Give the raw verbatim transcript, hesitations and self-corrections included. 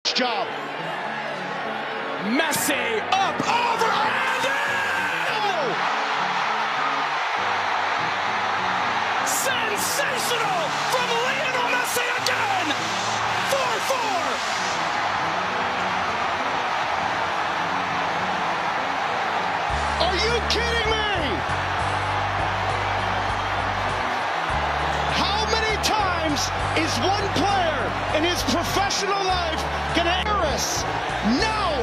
job. Messi up over and in! Sensational from Lionel Messi again! four four! Are you kidding me? How many times is one player in his professional life gonna embarrass? No!